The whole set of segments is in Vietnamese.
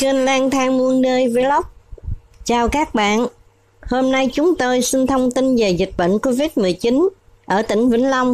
kênh Lang Thang Muôn Nơi Vlog. Chào các bạn. Hôm nay chúng tôi xin thông tin về dịch bệnh Covid-19 ở tỉnh Vĩnh Long.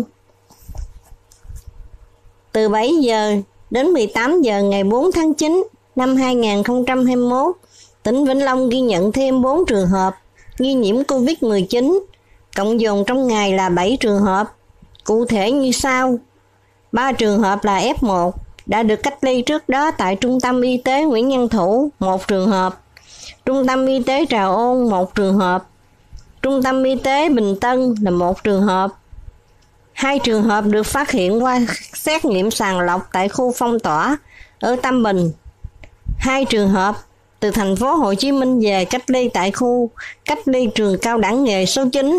Từ 7 giờ đến 18 giờ ngày 4 tháng 9 năm 2021, tỉnh Vĩnh Long ghi nhận thêm 4 trường hợp nghi nhiễm Covid-19, cộng dồn trong ngày là 7 trường hợp. Cụ thể như sau: 3 trường hợp là F1 đã được cách ly trước đó tại Trung tâm Y tế Nguyễn Văn Thủ, 1 trường hợp; Trung tâm Y tế Trà Ôn, 1 trường hợp; Trung tâm Y tế Bình Tân là 1 trường hợp. 2 trường hợp được phát hiện qua xét nghiệm sàng lọc tại khu phong tỏa ở Tam Bình. 2 trường hợp từ thành phố Hồ Chí Minh về cách ly tại khu cách ly trường cao đẳng nghề số 9.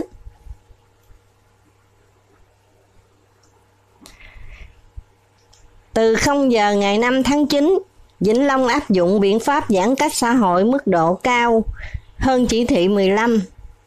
Từ 0 giờ ngày 5 tháng 9, Vĩnh Long áp dụng biện pháp giãn cách xã hội mức độ cao hơn chỉ thị 15.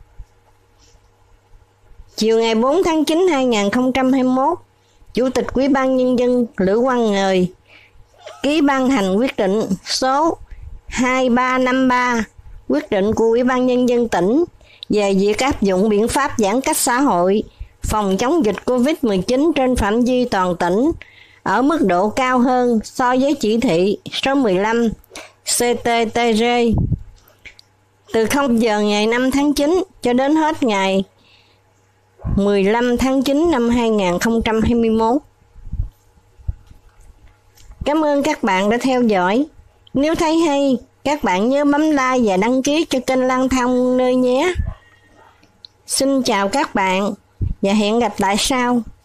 Chiều ngày 4 tháng 9 2021, Chủ tịch Ủy ban Nhân dân Lữ Quang Ngời ký ban hành quyết định số 2353, quyết định của Ủy ban Nhân dân tỉnh về việc áp dụng biện pháp giãn cách xã hội phòng chống dịch Covid-19 trên phạm vi toàn tỉnh ở mức độ cao hơn so với chỉ thị số 15 CTTG. Từ 0 giờ ngày 5 tháng 9 cho đến hết ngày 15 tháng 9 năm 2021. Cảm ơn các bạn đã theo dõi. Nếu thấy hay, các bạn nhớ bấm like và đăng ký cho kênh Lang Thang Muôn Nơi nhé. Xin chào các bạn và hẹn gặp lại sau.